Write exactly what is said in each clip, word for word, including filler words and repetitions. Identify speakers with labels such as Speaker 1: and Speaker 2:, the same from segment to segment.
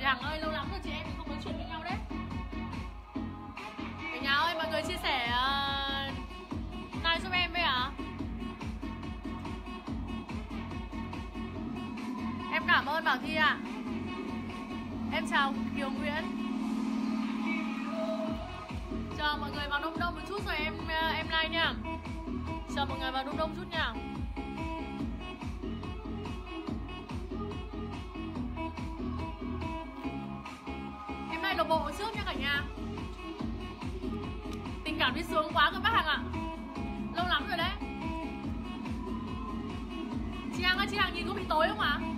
Speaker 1: Hằng ơi, lâu lắm rồi chị em mình không nói chuyện với nhau đấy. Cả nhà ơi, mọi người chia sẻ uh, like giúp em với ạ. À? Em cảm ơn Bảo Thi ạ. À. Em chào Kiều Nguyễn. Chờ mọi người vào đông đông một chút rồi em em like nha. Chờ mọi người vào đông đông chút nha. Em like đổ bộ trước nha cả nhà. Tình cảm đi xuống quá cơ bác Hằng ạ. Lâu lắm rồi đấy. Chị Hằng ơi, chị Hằng nhìn có bị tối không ạ?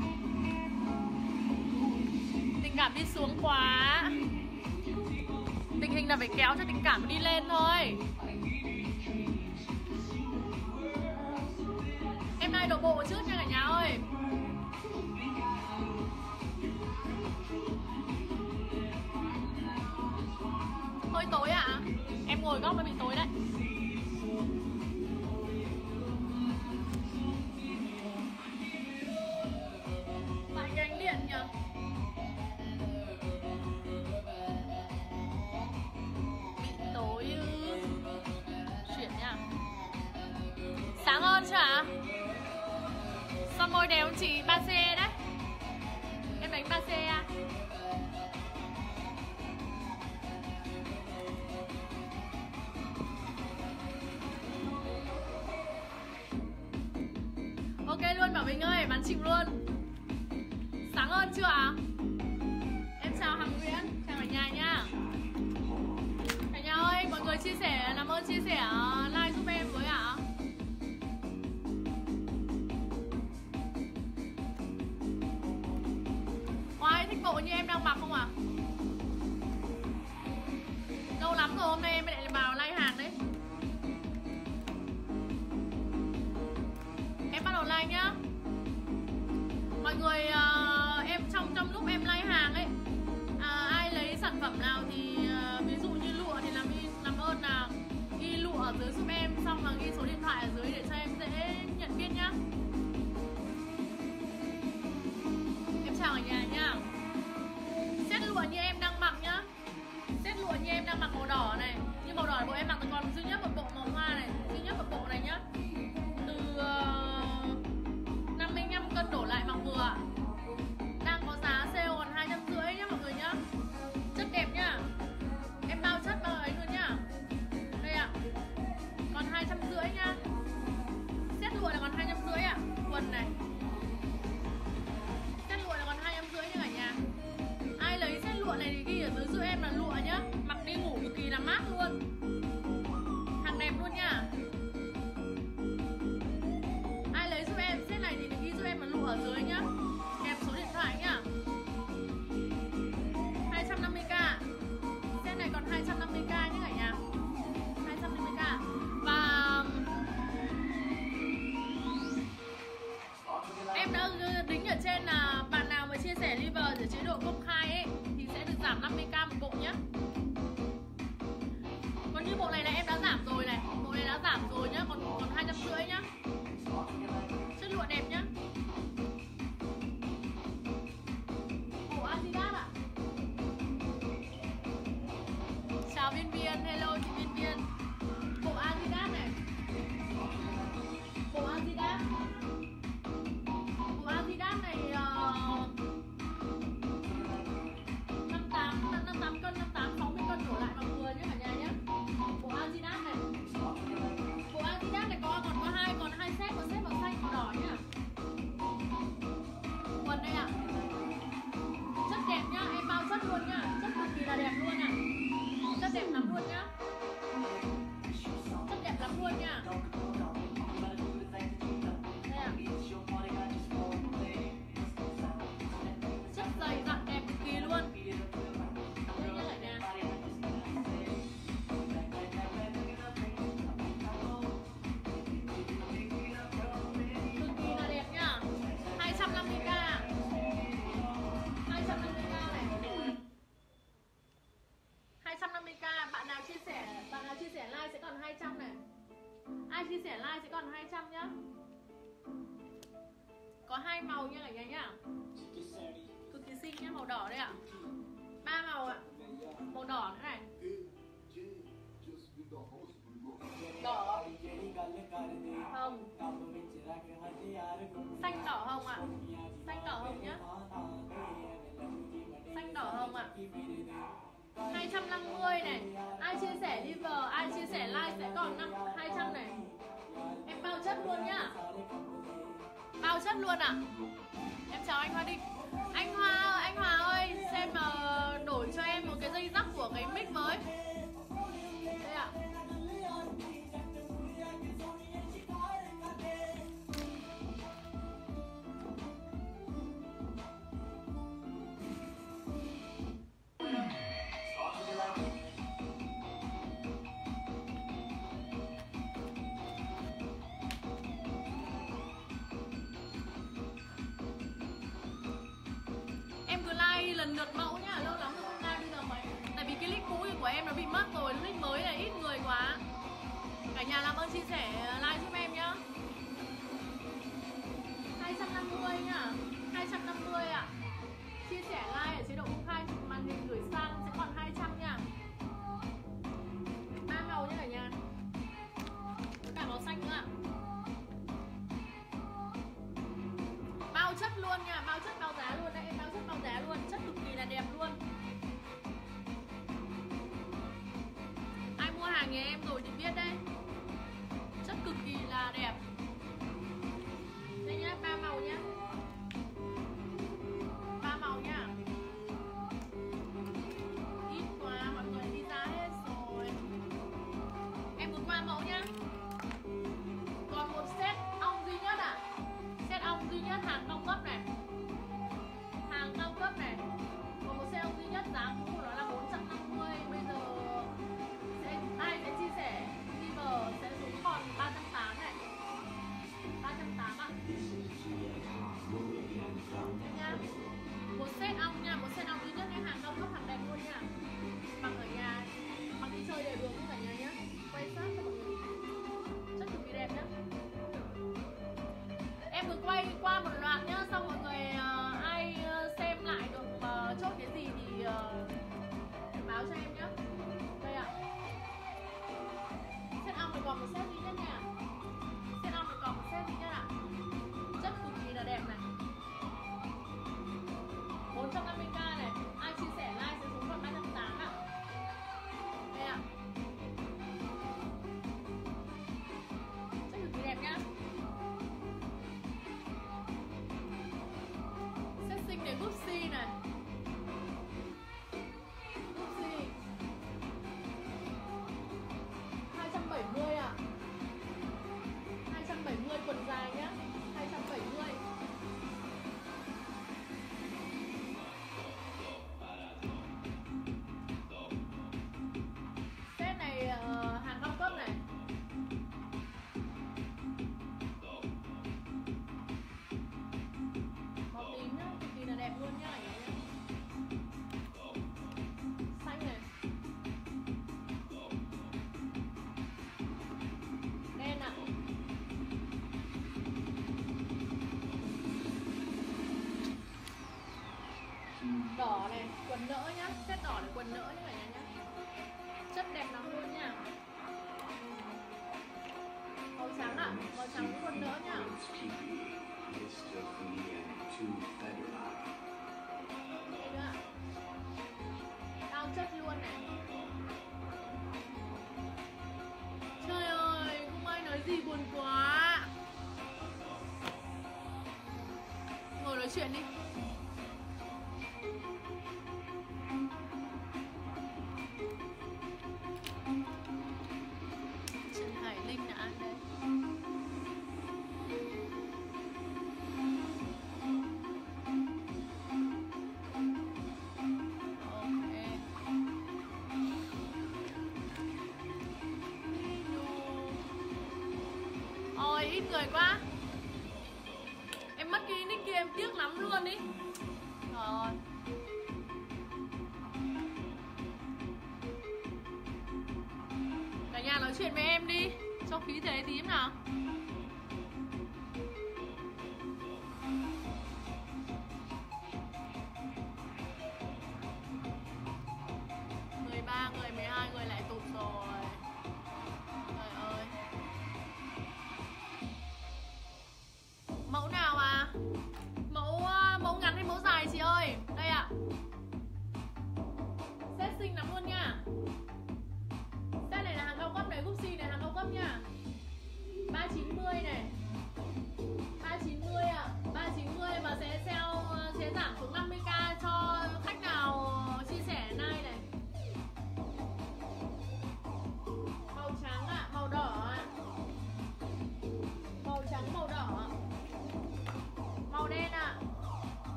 Speaker 1: Tình cảm đi xuống quá. Tình hình là phải kéo cho tình cảm đi lên thôi. Em nay đổ bộ trước nha cả nhà ơi. Hơi tối ạ? À? Em ngồi góc mới bị tối đấy. Lại cái ánh điện nhỉ? Sáng hơn chưa ạ? Son môi đều chị ba C đấy. Em đánh ba C à? Ok luôn Bảo Bình ơi, bán chịu luôn. Sáng hơn chưa ạ? Em chào Hằng Nguyễn, chào cả nhà nha. Cả nhà ơi, mọi người chia sẻ, làm ơn chia sẻ like giúp em với ạ. Thích bộ như em đang mặc không ạ? À? Lâu lắm rồi, hôm nay em lại vào like hàng đấy. Em bắt đầu like nhá. Mọi người uh, em trong trong lúc em like hàng ấy, à, ai lấy sản phẩm nào thì uh, ví dụ như lụa thì làm làm ơn là ghi lụa ở dưới giúp em, xong là ghi số điện thoại ở dưới để cho em dễ nhận biết nhá. Em chào cả nhà nhá. Set lụa như em đang mặc nhá. Set lụa như em đang mặc màu đỏ này. Nhưng màu đỏ bộ em mặc còn duy nhất một bộ màu hoa này, duy nhất một bộ này nhá. Từ uh, năm mươi lăm cân đổ lại mặc vừa. Đang có giá sale còn hai trăm rưỡi nhá mọi người nhá. Chất đẹp nhá. Em bao chất bao ấy luôn nhá. Đây ạ. Còn hai trăm rưỡi nhá. Set lụa là còn hai trăm rưỡi ạ. Quần này. Set lụa là còn hai trăm rưỡi nha cả nhà. Ai lấy set lụa này thì ghi ở dưới giúp em là lụa nhá. Mặc đi ngủ cực kỳ là mát luôn. Hàng đẹp luôn nha. Ai lấy giúp em set này thì ghi giúp em là lụa ở dưới nhá. Kèm số điện thoại nhá. Hai trăm năm mươi k. Set này còn hai trăm năm mươi k nhé cả nhà. Hai trăm năm mươi k. Và em đã đính ở trên là bạn nào mà chia sẻ liver ở chế độ công khai ấy thì sẽ được giảm năm mươi k một bộ nhé. Còn như bộ này là em đã giảm rồi này, bộ này đã giảm rồi nhá, còn còn hai trăm rưỡi nhá. Chất lụa đẹp nhá. Bộ Adidas ạ. Chào Viên Viên, hello chị Viên Viên. Bộ Adidas này. Bộ Adidas. Bộ Adidas này uh, năm mươi tám, năm mươi tám cân, năm mươi tám, sáu mươi cân đổ lại bằng vừa nhé cả nhà nhé. Bộ Adidas này. Bộ Adidas này có còn có hai còn hai set, một set màu xanh màu đỏ nhá. Quần đây ạ. Chất đẹp nhá, em bao chất luôn nhá, chất cực kỳ là đẹp luôn ạ. Chất đẹp lắm luôn nhá. Chất đẹp lắm luôn nha. Đây ạ. Chất dày dặn đẹp cực kỳ luôn. Đây nhá cả nhà. Cực kỳ là đẹp nhá. Hai trăm năm mươi k. Hai trăm năm mươi k này. Hai trăm năm mươi k. Bạn nào chia sẻ, bạn nào chia sẻ like sẽ còn hai trăm này. Ai chia sẻ like sẽ còn hai trăm nhá. Có hai màu nha cả nhà nhá. Cực kỳ xinh nhá, màu đỏ đây ạ. Ba màu ạ. Màu đỏ nữa này. Đỏ hồng, xanh đỏ hồng ạ. Xanh đỏ hồng nhá. Xanh đỏ hồng ạ. hai trăm năm mươi này. Ai chia sẻ live, ai chia sẻ like sẽ còn năm hai trăm này. Em bao chất luôn nhá. Bao chất luôn ạ. Em chào anh Hoa Định. Anh Hoa, anh Hòa ơi, xem mà đổi cho em một cái dây rắc của cái mic mới. Đây ạ. Lần lượt mẫu nhá, lâu lắm rồi không like bây giờ mày. Tại vì cái link cũ của em nó bị mất rồi, link mới là ít người quá. Cả nhà làm ơn chia sẻ like giúp em nhá. hai trăm năm mươi nhá, hai trăm năm mươi ạ. À. Chia sẻ like ở chế độ công khai, chụp màn hình gửi sang sẽ còn hai trăm nha. Ba màu nhá cả nhà. Có cả màu xanh nữa ạ. Bao chất luôn nha, bao chất bao giá luôn đấy, em bao chất bao giá luôn, chất cực kỳ là đẹp luôn. Ai mua hàng nhà em rồi thì biết đấy. Chất cực kỳ là đẹp. Đây nhá, ba màu nhá. Ba màu nhá. Ít quá, mọi người đi ra hết rồi. Em vừa qua mẫu nhá. Còn một set ong duy nhất ạ. À. Set ong duy nhất hàng cao cấp này. Hàng cao cấp này. Còn một set ong duy nhất giá cũ của nó là bốn trăm năm mươi. Bây giờ sẽ ai sẽ chia sẻ Viber sẽ xuống còn ba trăm tám mươi này. ba trăm tám mươi ạ. Đây nha. Một set ong nha, một set ong duy nhất nha, hàng cao cấp, hàng đẹp luôn nha. Bằng ở nhà, bằng đi chơi đều được luôn cả nhà nhá. Quay sát cho mọi người. Chất cực kỳ đẹp nhá. Em vừa quay qua một loạt nhá, xong mọi người uh, ai xem lại được uh, chốt cái gì thì uh, báo cho em nhá. Đây ạ. Set ong này còn một set duy nhất nha. Set ong này còn một set duy nhất ạ. Chất cực kỳ là đẹp này. bốn trăm năm mươi k này. Ai chia sẻ like sẽ xuống còn ba trăm tám mươi ạ. Đây ạ. Chất cực kỳ đẹp nhá. Xinh để Gucci này. Gucci hai trăm bảy mươi ạ. À. hai trăm bảy mươi quần dài nhá. hai trăm bảy mươi. Set này uh, hàng cao cấp này. Màu tím nhá, cực kỳ là đẹp luôn nhá. Xanh này. Đen ạ. Đỏ này, quần nỡ nhá. Set đỏ này, quần nỡ nhá cả nhà nhá. Chất đẹp lắm luôn nha. Màu trắng ạ, màu trắng với quần nỡ nhá. Đây nữa ạ. Cao chất luôn này. Trời ơi, không ai nói gì, buồn quá. Ngồi nói chuyện đi. Trần Hải Linh đã ăn đấy. Ôi ít người quá. Em mất cái nick kia em tiếc lắm luôn ý. Trời ơi. Cả nhà nói chuyện với em đi, cho khí thế tím nào.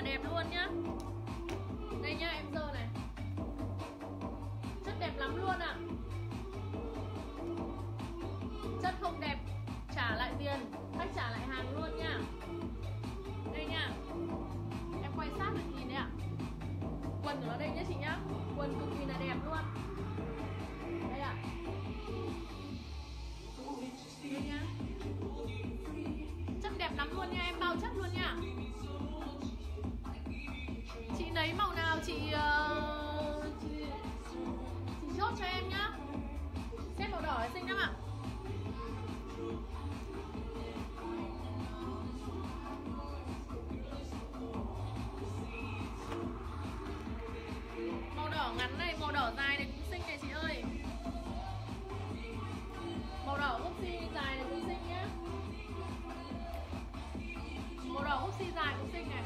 Speaker 1: đẹp luôn nhá. Đây nhá, em dơ này. Chất đẹp lắm luôn ạ. À. Chất không đẹp trả lại tiền, khách trả lại hàng luôn nha. Đây nha, em quay sát để nhìn đấy ạ. À. Quần của nó đây nhá chị nhá. Quần cực kỳ là đẹp luôn. Đây ạ. À. Đây nhá. Chất đẹp lắm luôn nha, em bao chất luôn nha. Chị lấy màu nào chị uh, chị, chị chốt cho em nhá. Set màu đỏ xinh lắm ạ. Màu đỏ ngắn này, màu đỏ dài này cũng xinh này chị ơi. Màu đỏ úp xi dài này cũng xinh nhá. Màu đỏ úp xi dài cũng xinh này.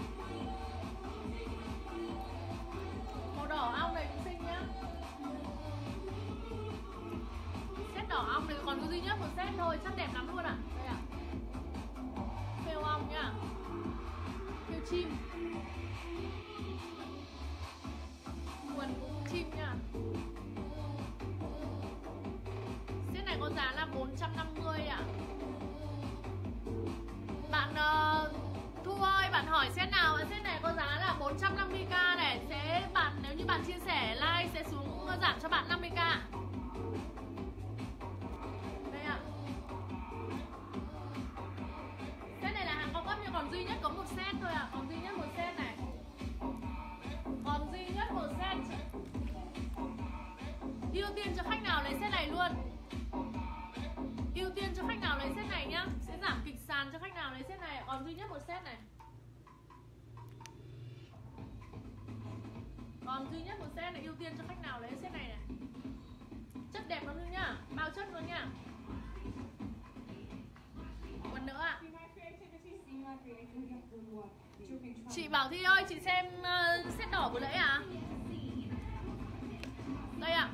Speaker 1: Màu đỏ ong này cũng xinh nhá. Set đỏ ong này còn có duy nhất một set thôi, chất đẹp lắm luôn ạ. À. Đây ạ. Phêu ong nhá. Phêu chim. Quần cũng chim nhá. Set này có giá là bốn trăm năm mươi ạ. À. Bạn uh, Thu ơi, bạn hỏi set nào? Set này có giá là bốn trăm năm mươi k này. Sẽ bạn nếu như bạn chia sẻ like sẽ xuống giảm cho bạn năm mươi k. Đây ạ. Set này là hàng cao cấp nhưng còn duy nhất có một set thôi ạ. À. Còn duy nhất một set này. Còn duy nhất một set. Ưu tiên cho khách nào lấy set này luôn. Ưu tiên cho khách nào lấy set này nhá. Sẽ giảm kịch sàn cho khách nào lấy set này. Còn duy nhất một set này. Còn duy nhất một set này, ưu tiên cho khách nào lấy set này này. Chất đẹp lắm luôn nhá. Bao chất luôn nhá. Còn nữa ạ. Chị Bảo Thi ơi, chị xem uh, set đỏ vừa nãy à? Đây ạ.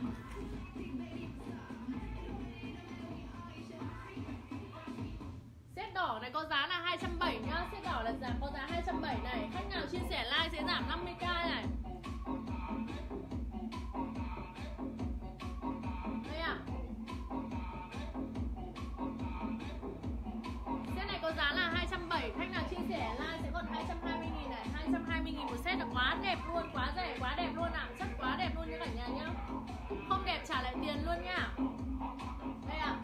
Speaker 1: Set đỏ này có giá là hai trăm bảy mươi nhá. Set đỏ là giá có giá hai trăm bảy mươi này. Khách nào chia sẻ like sẽ giảm năm mươi k này. Đây ạ. Set này có giá là hai trăm bảy mươi. Khách nào chia sẻ like sẽ còn hai trăm hai mươi nghìn này. hai trăm hai mươi nghìn một set là quá đẹp luôn. Quá rẻ, quá đẹp luôn ạ. À. Chất quá đẹp luôn như cả nhà nhá. Không đẹp trả lại tiền luôn nha. Đây ạ.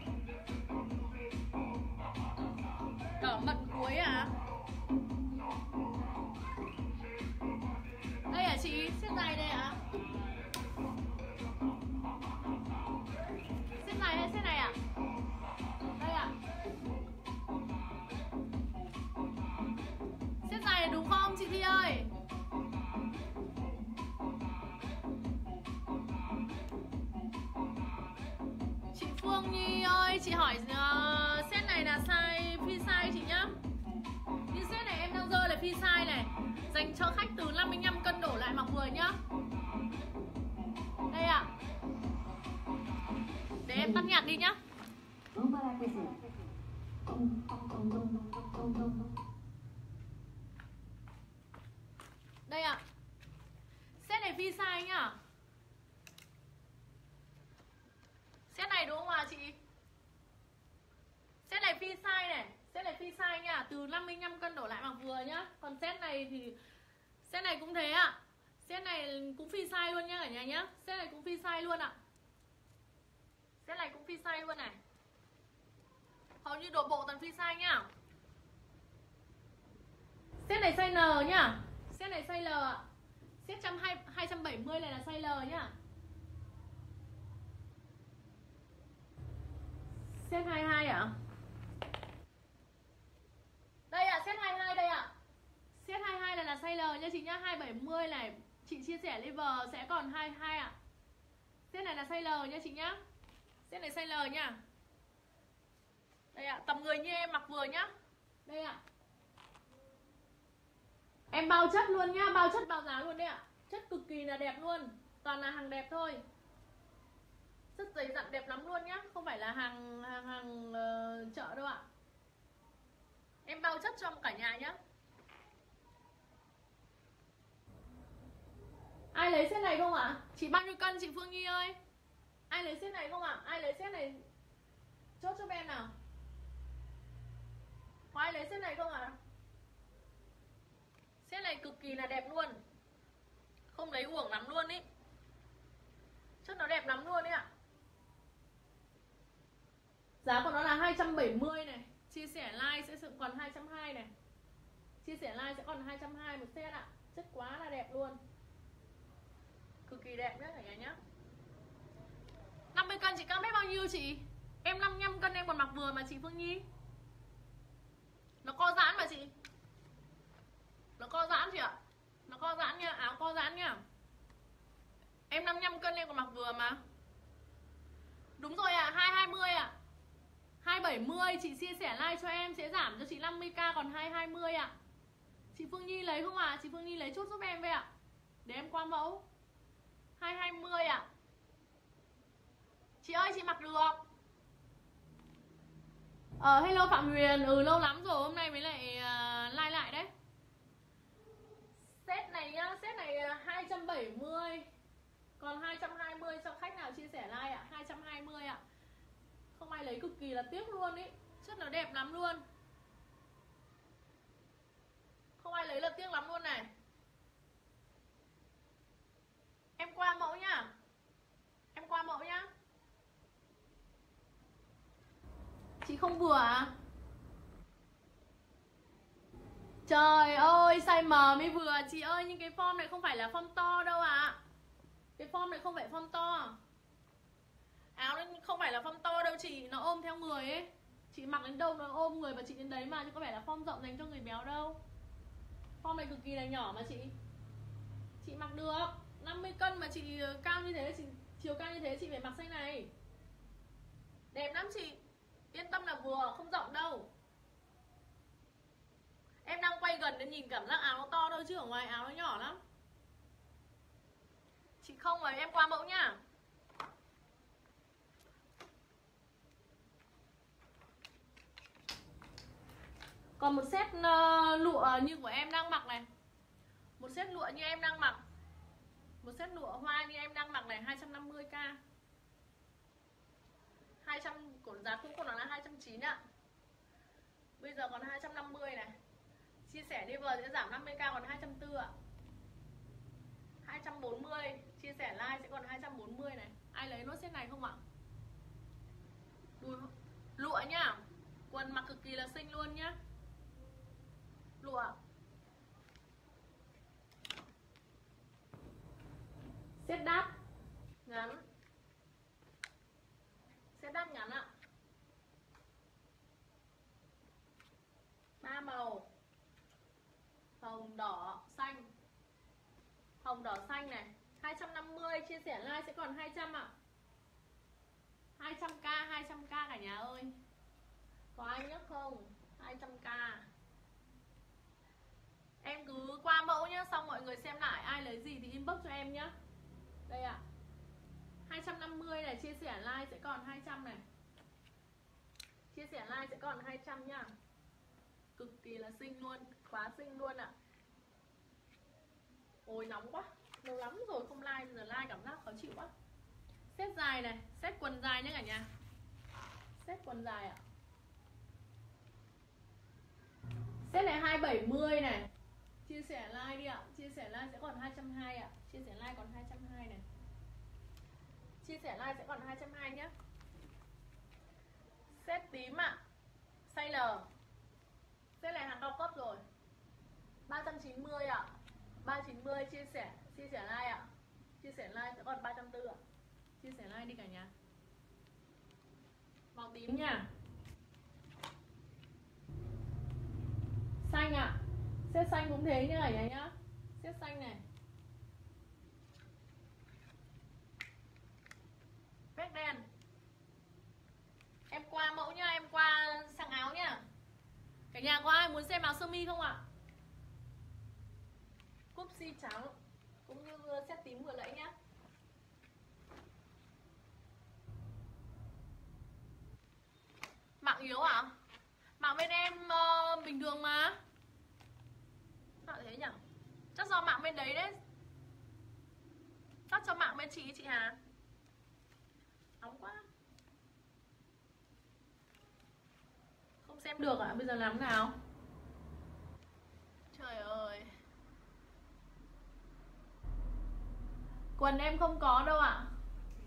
Speaker 1: Đỏ mận cuối à? Đây à chị, set dài đây ạ. À? Set dài hay set này ạ? À? Đây ạ. À. Set dài này đúng không chị Thi ơi? Chị Phương Nhi ơi, chị hỏi uh, set này là size free size chị nhá. Như set này em đang rơi là free size này. Dành cho khách từ năm mươi lăm cân đổ lại mặc vừa nhá. Đây ạ. À. Để em tắt nhạc đi nhá. Đây ạ. À. Set này free size nhá. Set này đúng không ạ à, chị? Set này free size này. Set này free size nha. Từ năm mươi lăm cân đổ lại mặc vừa nhá. Còn set này thì set này cũng thế ạ. À. Set này cũng free size luôn nhá cả nhà nhá. Set này cũng free size luôn ạ. À. Set này cũng free size luôn này. Hầu như đồ bộ toàn free size nhá. Set này size N nhá. Set này size L ạ. Set hai trăm bảy mươi này là size L nhá. Set hai mươi hai ạ? À? Đây ạ, à, set hai mươi hai đây ạ. À. Set hai mươi hai này là size L nha chị nhá, hai trăm bảy mươi này. Chị chia sẻ live sẽ còn hai mươi hai ạ. À. Set này là size L nha chị nhá. Set này size L nha. Đây ạ, à, tầm người như em mặc vừa nhá. Đây ạ. À. Em bao chất luôn nhá, bao chất bao giá luôn đấy ạ. À. Chất cực kỳ là đẹp luôn. Toàn là hàng đẹp thôi. Rất dày dặn đẹp lắm luôn nhá. Không phải là hàng hàng, hàng uh, chợ đâu ạ. Em bao chất cho cả nhà nhá. lấy set này không ạ? Chị bao nhiêu cân chị Phương Nhi ơi? Ai lấy set này không ạ? Ai lấy set này chốt cho em nào. Có ai lấy set này không ạ? Set này cực kỳ là đẹp luôn. Không lấy uổng lắm luôn ý. Chất nó đẹp lắm luôn ý ạ. Giá của nó là hai trăm bảy mươi này. Chia sẻ like sẽ còn hai trăm hai mươi này. Chia sẻ like sẽ còn hai trăm hai mươi một set ạ. Chất quá là đẹp luôn. Cực kỳ đẹp nhá cả nhà nhá. năm mươi cân chị cao mét bao nhiêu chị? Em năm mươi lăm cân em còn mặc vừa mà chị Phương Nhi. Nó co giãn mà chị. Nó co giãn chị ạ. Nó co giãn nha, áo co giãn nha. Em năm mươi lăm cân em còn mặc vừa mà. Đúng rồi ạ, à, hai trăm hai mươi ạ. À. hai trăm bảy mươi chị chia sẻ like cho em sẽ giảm cho chị năm mươi k còn hai trăm hai mươi ạ. À. Chị Phương Nhi lấy không ạ? À? Chị Phương Nhi lấy chốt giúp em với ạ. À. Để em qua mẫu. hai trăm hai mươi ạ. À. Chị ơi chị mặc được. Ờ hello Phạm Huyền, ừ lâu lắm rồi hôm nay mới lại uh, like lại đấy. Set này nhá, set này hai trăm bảy mươi. Còn hai trăm hai mươi cho khách nào chia sẻ like ạ, hai trăm hai mươi ạ. Không ai lấy cực kỳ là tiếc luôn ý. Chất nó đẹp lắm luôn. Không ai lấy là tiếc lắm luôn này. Em qua mẫu nhá. Em qua mẫu nhá. Chị không vừa à? Trời ơi, size M mới vừa chị ơi, nhưng cái form này không phải là form to đâu ạ. À. Cái form này không phải form to. Áo nó không phải là form to đâu chị, nó ôm theo người ấy. Chị mặc đến đâu nó ôm người và chị đến đấy mà, chứ có phải là form rộng dành cho người béo đâu. Form này cực kỳ là nhỏ mà chị. Chị mặc được, năm mươi cân mà chị cao như thế, chị chiều cao như thế chị phải mặc size này. Đẹp lắm chị. Yên tâm là vừa, không rộng đâu. Em đang quay gần để nhìn cảm giác áo nó to thôi chứ ở ngoài áo nó nhỏ lắm. Chị không rồi, em qua mẫu nhá. Còn một set uh, lụa như của em đang mặc này. Một set lụa như em đang mặc. Một set lụa hoa như em đang mặc này, hai trăm năm mươi k. hai trăm của giá cũ của nó là hai trăm chín mươi ạ. Bây giờ còn hai trăm năm mươi này. Chia sẻ đi vừa sẽ giảm năm mươi k còn hai trăm bốn mươi ạ. hai trăm bốn mươi, chia sẻ like sẽ còn hai trăm bốn mươi này. Ai lấy nốt set này không ạ? Đùi lụa nhá. Quần mặc cực kỳ là xinh luôn nhá. Lụa. Set đắt ngắn. Set đắt ngắn ạ. Ba màu. Hồng, đỏ, xanh. Hồng, đỏ, xanh này. hai trăm năm mươi, chia sẻ like sẽ còn hai trăm ạ. hai trăm k, hai trăm k cả nhà ơi. Có ai nhắc không? hai trăm k. Em cứ qua mẫu nhá, xong mọi người xem lại ai lấy gì thì inbox cho em nhá. Đây ạ. hai trăm năm mươi này, chia sẻ like sẽ còn hai trăm này. Chia sẻ like sẽ còn hai trăm nhá. Cực kỳ là xinh luôn, quá xinh luôn ạ. Ôi nóng quá, lâu lắm rồi không like, giờ like cảm giác khó chịu quá. Set dài này, set quần dài nhé cả nhà. Set quần dài ạ. Set này hai trăm bảy mươi này. Chia sẻ like đi ạ, chia sẻ like sẽ còn hai trăm hai mươi ạ. Chia sẻ like còn hai trăm hai mươi này. Chia sẻ like sẽ còn hai trăm hai mươi nhé. Set tím ạ. Size L. Set này hàng cao cấp rồi. ba trăm chín mươi ạ. ba trăm chín mươi, chia sẻ, chia sẻ like ạ. Chia sẻ like sẽ còn ba trăm bốn mươi ạ. Chia sẻ like đi cả nhà. Màu tím nha. Xanh ạ. Set xanh cũng thế như này nhá nhá. Set xanh này. Vét đen. Em qua mẫu nhá, em qua sang áo nhá. Cả nhà có ai muốn xem áo sơ mi không ạ? Cúp si trắng cũng như set tím vừa nãy nhá. Mạng yếu à? Mạng bên em uh, bình thường mà. Sao thế nhỉ? Chắc do mạng bên đấy đấy. cho mạng bên chị chị Hà. Nóng quá. Không xem được ạ, à? Bây giờ làm thế nào? Trời ơi. Quần em không có đâu ạ. À?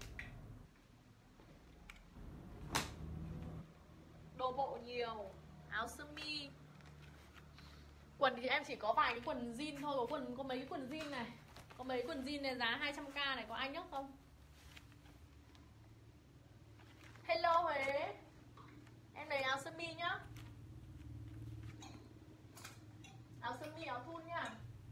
Speaker 1: Đồ bộ nhiều. Áo sơ mi. Quần thì em chỉ có vài cái quần jean thôi. Có quần có mấy cái quần jean này. Có mấy quần jean này giá hai trăm k này. Có ai nhấc không? Hello Huế. Em lấy áo sơ mi nhá. Áo sơ mi áo thun nhá.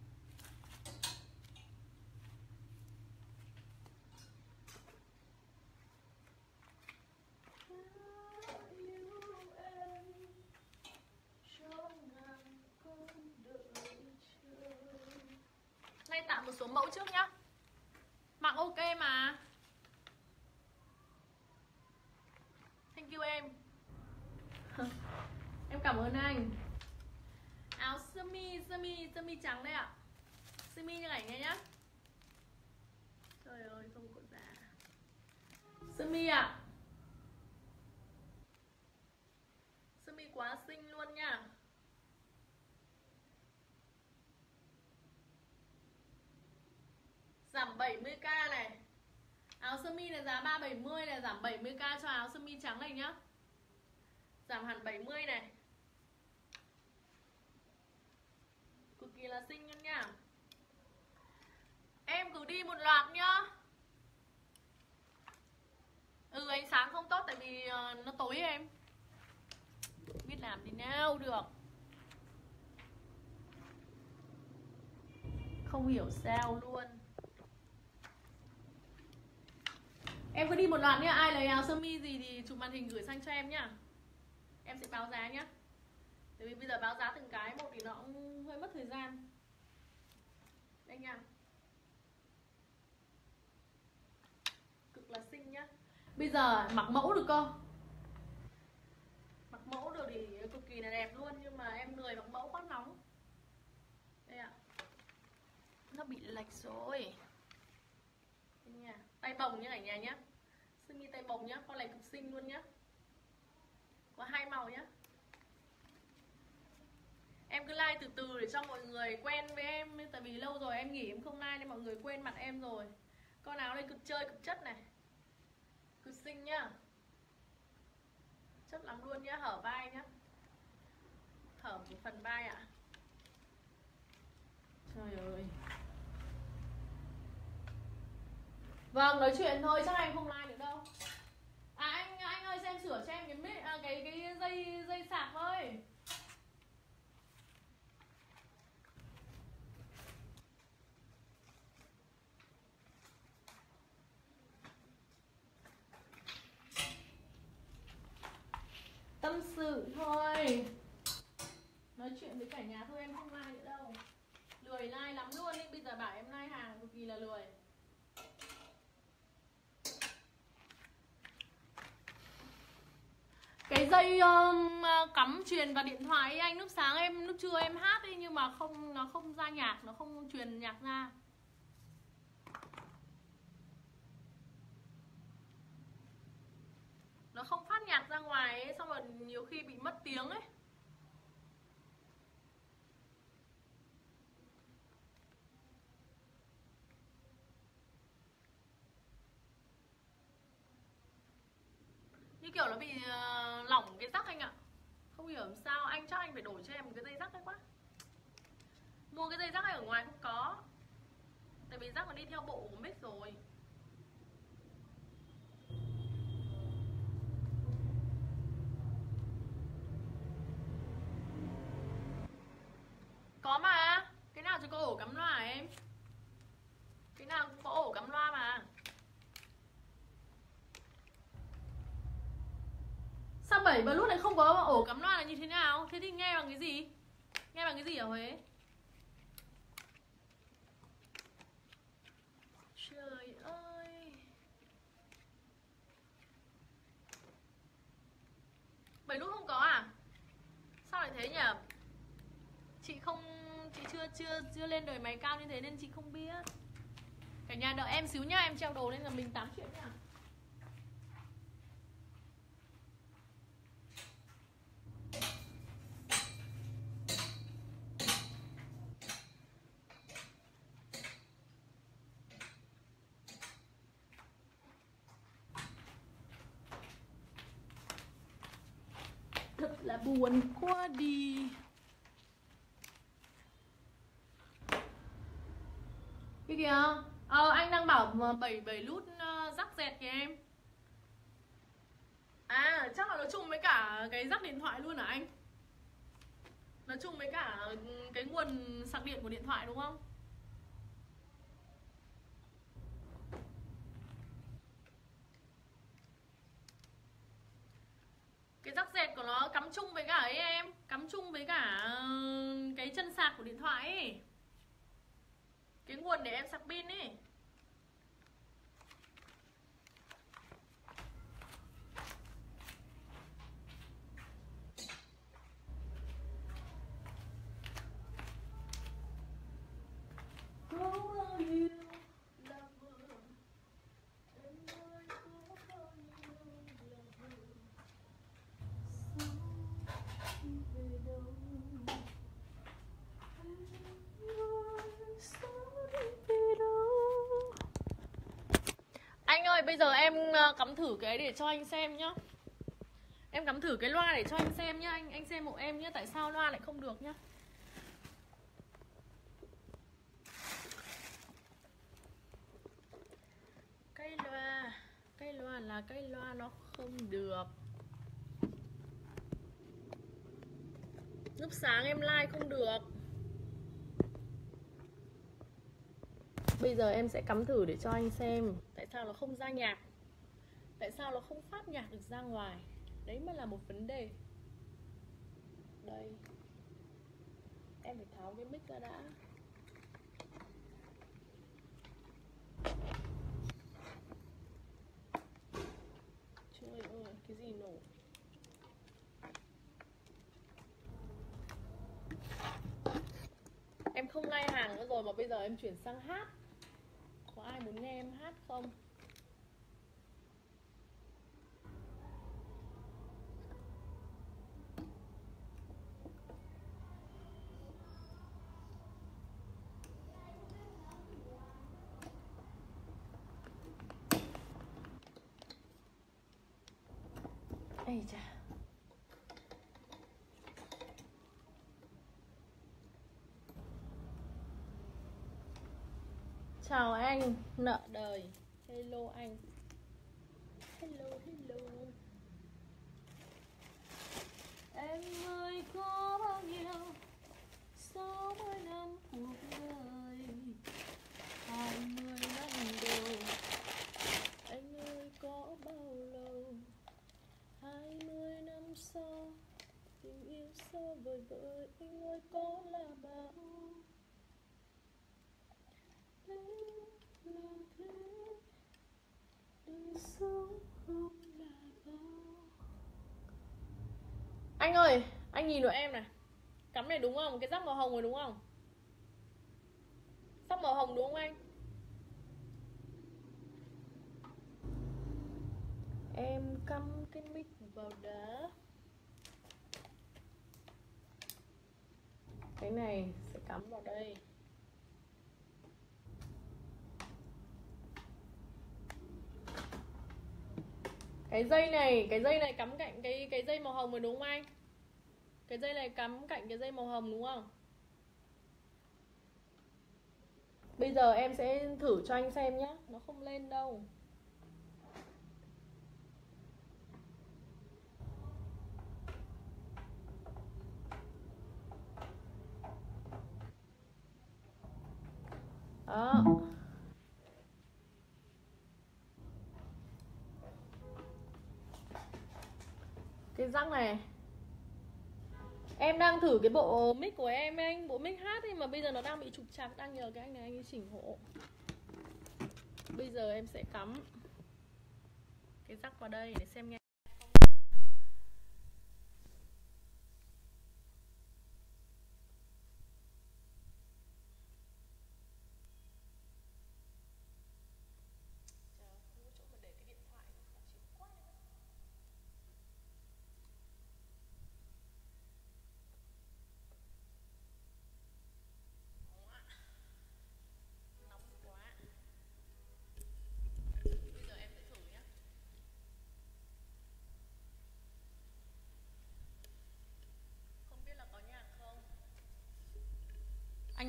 Speaker 1: Nay tạo một số mẫu trước nhá. Mặc ok mà. Thank you em. Em cảm ơn anh. Áo sơ mi, sơ mi, sơ mi trắng đây ạ. Sơ mi như ảnh này nhá. Trời ơi, không có giá. Sơ mi ạ. Sơ mi quá xinh luôn nha. Giảm bảy mươi k này. Áo sơ mi này giá ba trăm bảy mươi này, giảm bảy mươi k cho áo sơ mi trắng này nhá. Giảm hẳn bảy mươi này. Cực kỳ là xinh luôn nha. Em cứ đi một loạt nhá. Ừ, ánh sáng không tốt tại vì uh, nó tối em. Biết làm thì nào được. Không hiểu sao luôn. Em cứ đi một loạt nhá. Ai lấy áo sơ mi gì thì chụp màn hình gửi sang cho em nhá. Em sẽ báo giá nhá. Tại vì bây giờ báo giá từng cái một thì nó cũng hơi mất thời gian. Đây nha. Cực là xinh nhá. Bây giờ mặc mẫu được cơ. Mặc mẫu được thì cực kỳ là đẹp luôn. Nhưng mà em lười mặc mẫu quá nóng. Đây ạ. Nó bị lệch rồi. Đây nha. Tay bồng như này nhà nhá. Sơ mi tay bồng nhá. Con này cực xinh luôn nhá. Có hai màu nhá. Em cứ like từ từ để cho mọi người quen với em. Tại vì lâu rồi em nghỉ em không like nên mọi người quên mặt em rồi. Con áo này cực chơi cực chất này. Cực xinh nhá. Chất lắm luôn nhá. Hở vai nhá. Hở một phần vai ạ. À. Trời ơi. Vâng, nói chuyện thôi, chắc anh không like được đâu. À anh anh ơi, xem sửa cho em cái mic, à, cái cái dây dây sạc ơi. Tâm sự thôi. Nói chuyện với cả nhà thôi, em không like nữa đâu. Lười like lắm luôn ý. Bây giờ bảo em like hàng cực kỳ là lười. Cái dây um, cắm truyền vào điện thoại ấy, anh lúc sáng em lúc trưa em hát ấy, nhưng mà không nó không ra nhạc, nó không truyền nhạc ra. Nó không phát nhạc ra ngoài ấy, xong rồi nhiều khi bị mất tiếng ấy. Như kiểu nó bị uh, lỏng cái rắc anh ạ. Không hiểu làm sao, anh chắc anh phải đổi cho em một cái dây rắc đấy quá. Mua cái dây rắc này ở ngoài không có. Tại vì rắc nó đi theo bộ của mic rồi. Có mà. Cái nào chỉ có ổ cắm loa hả em? Cái nào cũng có ổ cắm loa mà. Sao bảy Bluetooth lại không có ổ cắm loa là như thế nào? Thế thì nghe bằng cái gì? Nghe bằng cái gì ở Huế? Trời ơi. Bảy nút không có à? Sao lại thế nhỉ? Chị không, chị chưa chưa chưa lên đời máy cao như thế nên chị không biết. Cả nhà đợi em xíu nhá, em treo đồ lên là mình tám chuyện nhá. Thật là buồn quá đi. Cái kìa, ờ, anh đang bảo bảy bảy nút uh, rắc dẹt kìa em. À, chắc là nó chung với cả cái rắc điện thoại luôn hả anh? Nó chung với cả cái nguồn sạc điện của điện thoại đúng không? Cái rắc dẹt của nó cắm chung với cả ấy em, cắm chung với cả cái chân sạc của điện thoại ấy. Cái nguồn để em sạc pin ấy. Anh ơi, bây giờ em cắm thử cái để cho anh xem nhá. Em cắm thử cái loa để cho anh xem nhá. Anh anh xem hộ em nhá, tại sao loa lại không được nhá. Cái loa, cái loa là cái loa nó không được. Lúc sáng em like không được. Bây giờ em sẽ cắm thử để cho anh xem tại sao nó không ra nhạc, tại sao nó không phát nhạc được ra ngoài. Đấy mới là một vấn đề. Đây, em phải tháo cái mic ra đã. Trời ơi, cái gì nổ. Em không like hàng nữa rồi mà bây giờ em chuyển sang hát. Có ai muốn nghe em hát không? Ây chà. Chào anh, nợ đời. Hello anh. Hello, hello. Em ơi có bao nhiêu sáu mươi năm cuộc đời, hai mươi năm đầu. Anh ơi có bao lâu, hai mươi năm sau, tình yêu sao vời vợi. Anh ơi có là bao. Làm thế đời sống không là bao. Anh ơi, anh nhìn vào em này. Cắm này đúng không? Cái rắc màu hồng rồi đúng không? Rắc màu hồng đúng không anh? Em cắm cái mic vào đá. Cái này sẽ cắm vào đây. Cái dây này, cái dây này cắm cạnh cái cái dây màu hồng rồi đúng không anh? Cái dây này cắm cạnh cái dây màu hồng đúng không? Bây giờ em sẽ thử cho anh xem nhé. Nó không lên đâu. Đó. Cái răng này. Em đang thử cái bộ mic của em ấy, anh. Bộ mic hát ấy mà bây giờ nó đang bị trục trặc. Đang nhờ cái anh này anh ấy chỉnh hộ. Bây giờ em sẽ cắm cái rắc vào đây để xem nghe.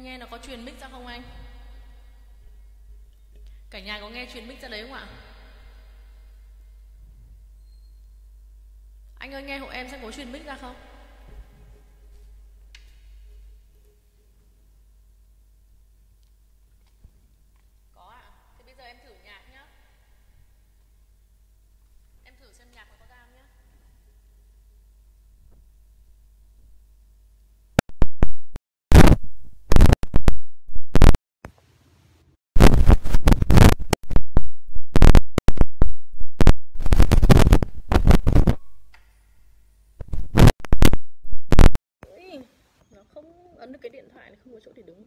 Speaker 1: nghe nó có truyền mic ra không anh? Cả nhà có nghe truyền mic ra đấy không ạ? Anh ơi nghe hộ em xem có truyền mic ra không? Có ạ. À? Thì bây giờ em thử nhạc nhá. Em thử xem nhạc nó có ra không nhá. Nó không ấn được cái điện thoại, nó không có chỗ để đứng.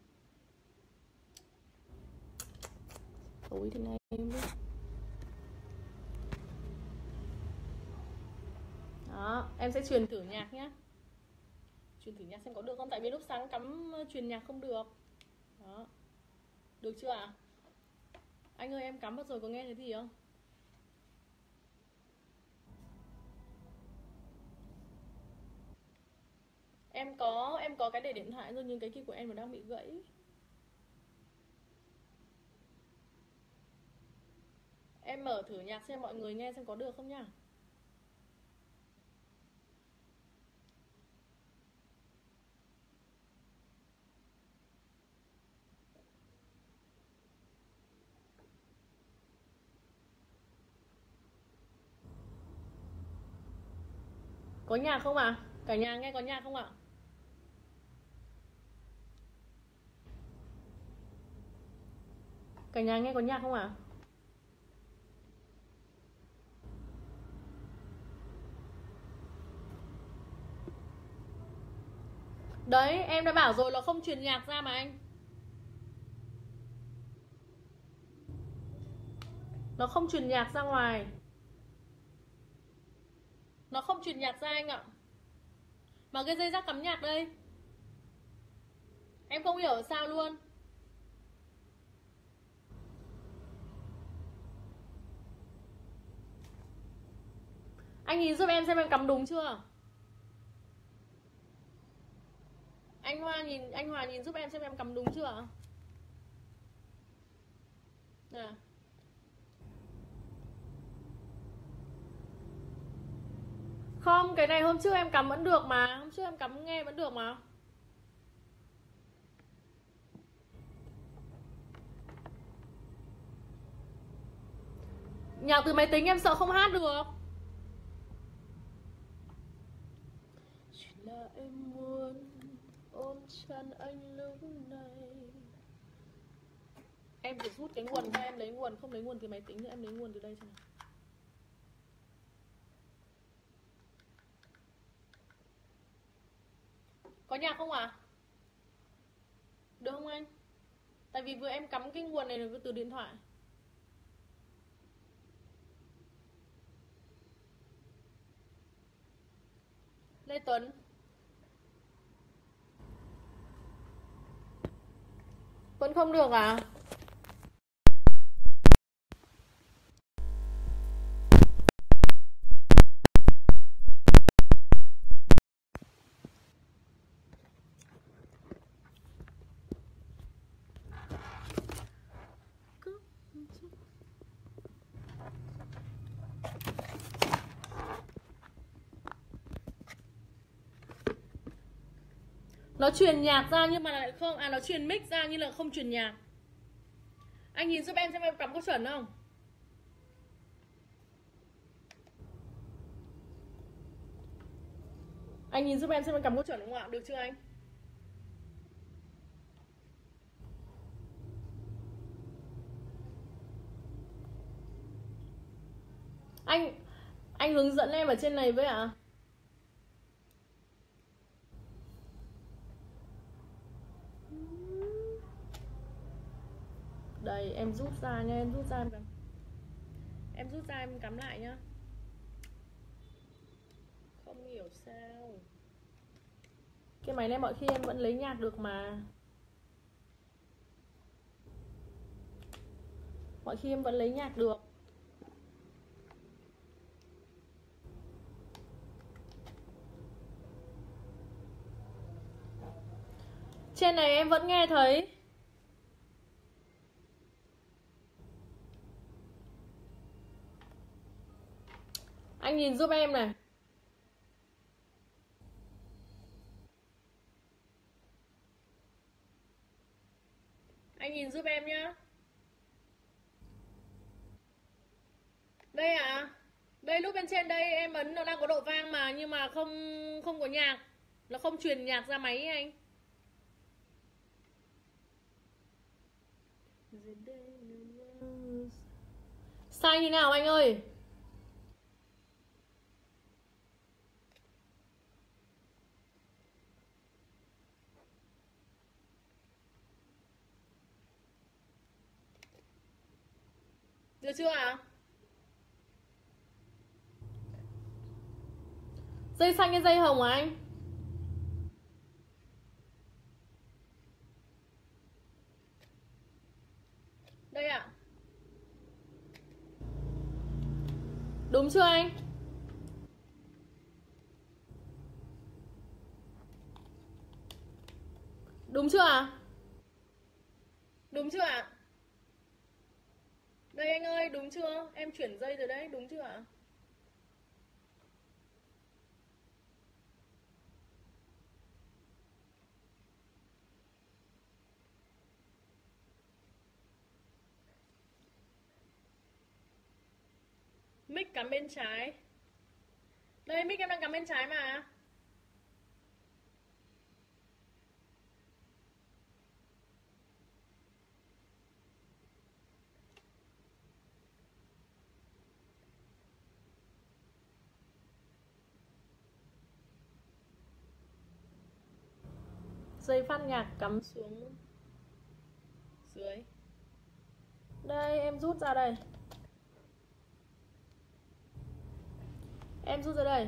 Speaker 1: Tối thế này em biết. Đó, em sẽ truyền thử nhạc nhé. Truyền thử nhạc xem có được không? Tại vì lúc sáng cắm truyền nhạc không được. Đó. Được chưa ạ? À? Anh ơi em cắm mất rồi có nghe thấy gì không? Em có em có cái để điện thoại rồi nhưng cái kia của em nó đang bị gãy. Em mở thử nhạc xem mọi người nghe xem có được không nhá. Có nhạc không ạ? À? Cả nhà nghe có nhạc không ạ? À? Cả nhà nghe có nhạc không ạ? À? Đấy, em đã bảo rồi là không truyền nhạc ra mà anh. Nó không truyền nhạc ra ngoài. Nó không truyền nhạc ra anh ạ. Mà cái dây rác cắm nhạc đây. Em không hiểu sao luôn. Anh nhìn giúp em xem em cắm đúng chưa? Anh Hoa nhìn anh Hòa nhìn giúp em xem em cắm đúng chưa? Nè. Không, cái này hôm trước em cắm vẫn được mà. Hôm trước em cắm nghe vẫn được mà. Nhạc từ máy tính em sợ không hát được. Chỉ là em muốn ôm chân anh lúc này. Em phải rút cái nguồn ra, em lấy nguồn, không lấy nguồn từ máy tính nữa, em lấy nguồn từ đây cho nào. Có nhạc không ạ? À? Được không anh? Tại vì vừa em cắm cái nguồn này là từ điện thoại. Lê Tuấn. Vẫn không được à? Nó truyền nhạc ra nhưng mà lại không. À nó truyền mic ra nhưng là không truyền nhạc. Anh nhìn giúp em xem em cắm có chuẩn không? Anh nhìn giúp em xem em cắm có chuẩn không ạ? Được chưa anh? Anh Anh hướng dẫn em ở trên này với ạ? À? Đây em rút ra nha, em rút ra em cắm. Em rút ra em cắm lại nhá. Không hiểu sao. Cái máy này mọi khi em vẫn lấy nhạc được mà. Mọi khi em vẫn lấy nhạc được. Trên trên này em vẫn nghe thấy. Anh nhìn giúp em này. Anh nhìn giúp em nhá. Đây ạ. À? Đây lúc bên trên đây em ấn nó đang có độ vang mà, nhưng mà không không có nhạc. Nó không truyền nhạc ra máy anh. Sai như nào anh ơi? Được chưa ạ? À? Dây xanh hay dây hồng hả anh? Đây ạ. À. Đúng chưa anh? Đúng chưa ạ? À? Đúng chưa ạ? À? Đây anh ơi, đúng chưa? Em chuyển dây rồi đấy, đúng chưa ạ? À? Mic cắm bên trái. Đây, mic em đang cắm bên trái mà. Dây phát nhạc cắm xuống dưới. Đây, em rút ra đây. Em rút ra đây.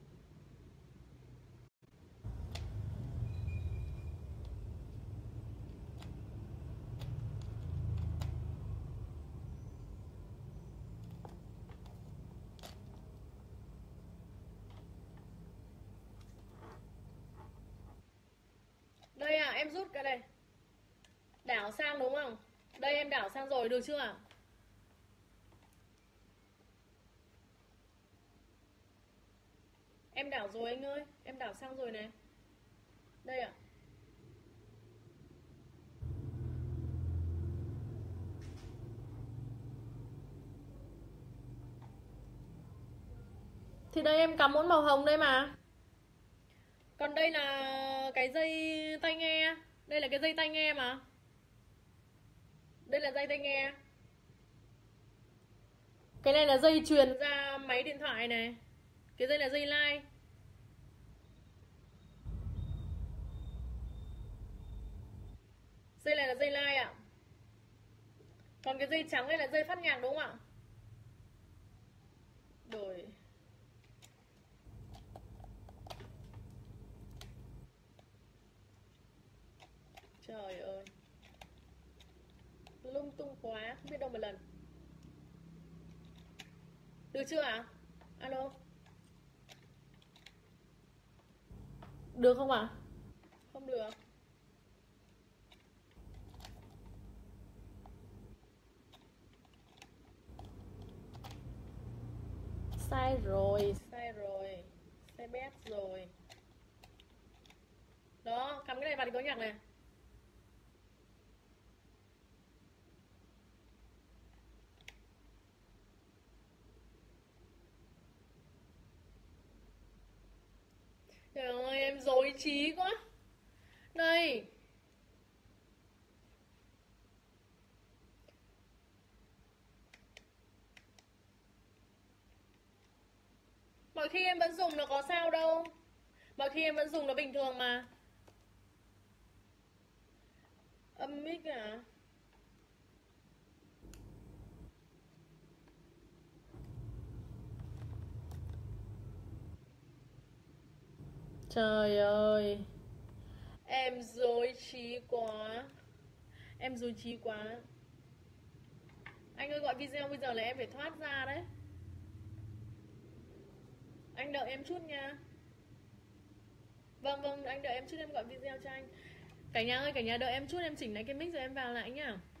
Speaker 1: Đây à, em rút cái này. Đảo sang đúng không? Đây em đảo sang rồi, được chưa ạ? Em đảo rồi anh ơi, em đảo sang rồi này. Đây ạ. Thì đây em cắm mỗi màu hồng đây mà. Còn đây là cái dây tai nghe. Đây là cái dây tai nghe mà. Đây là dây tai nghe. Cái này là dây truyền ra máy điện thoại này. Cái dây là dây line. Dây này là dây line ạ. Còn cái dây trắng đây là dây phát nhạc đúng không ạ? Rồi. Trời ơi, lung tung quá, không biết đâu một lần. Được chưa ạ? À? Alo. Được không ạ? À? Không được. Sai rồi, sai rồi. Sai bét rồi. Đó, cắm cái này vào thì có nhạc này. Trời ơi, em dối trí quá. Đây. Mọi khi em vẫn dùng nó có sao đâu. Mọi khi em vẫn dùng nó bình thường mà. Âm mic à? Trời ơi, em dối trí quá. Em dối trí quá. Anh ơi, gọi video bây giờ là em phải thoát ra đấy. Anh đợi em chút nha. Vâng vâng, anh đợi em chút, em gọi video cho anh. Cả nhà ơi, cả nhà đợi em chút, em chỉnh lại cái mic rồi em vào lại nhá.